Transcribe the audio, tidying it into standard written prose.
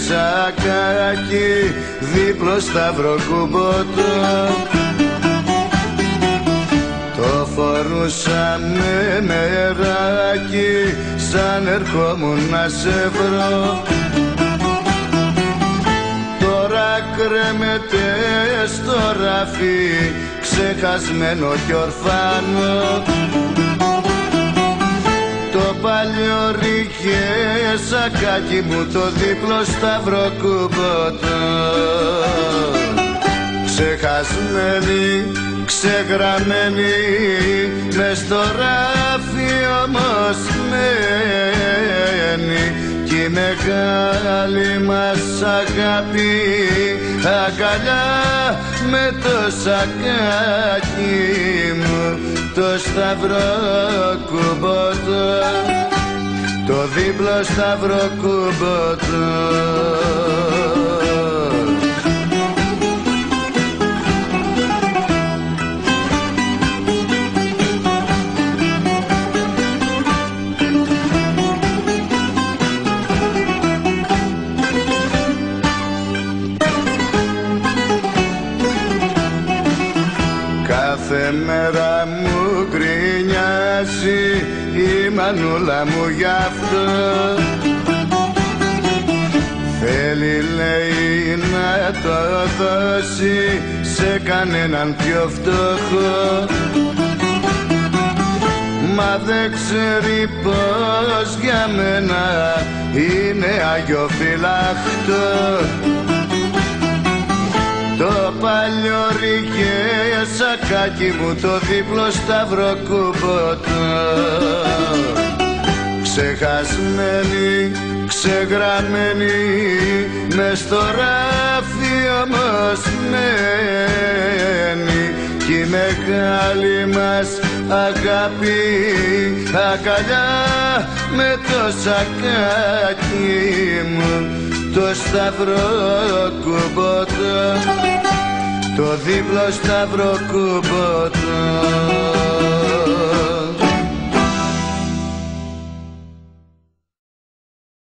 σακάκι δίπλο σταυροκούμποτο. Το φορούσα με νεράκι σαν ερχόμουν να σε βρω. Τώρα κρέμεται στο ράφι ξεχασμένο κι ορφάνο. Το παλιό ρίκε σακάκι μου το δίπλο σταυροκούμποτο. Ξεχασμένη, ξεγραμμένη μες στο ράφι όμως μένει κι η μεγάλη μας αγάπη αγκαλιά με το σακάκι μου το σταυροκούμποτο, το δίπλο σταυροκούμποτο. Κάθε μέρα μου γκρινιάζει η μανούλα μου γι' αυτό. Θέλει λέει να το δώσει σε κανέναν πιο φτωχό. Μα δεν ξέρει πως για μένα είναι αγιοφυλάχτο. Το παλιό ρίκε σακάκι μου το δίπλο σταυροκούμποτο. Ξεχασμένη, ξεγραμμένη μες στο ράφι όμως μένει κι η μεγάλη μας αγάπη αγκαλιά με το σακάκι μου το σταυροκούμποτο, το δίπλο σταυροκούμποτο.